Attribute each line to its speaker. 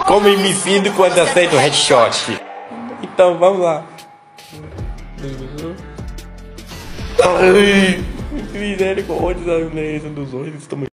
Speaker 1: Como me sinto quando aceito o headshot? Então vamos lá. Ai, misericórdia, dos olhos estão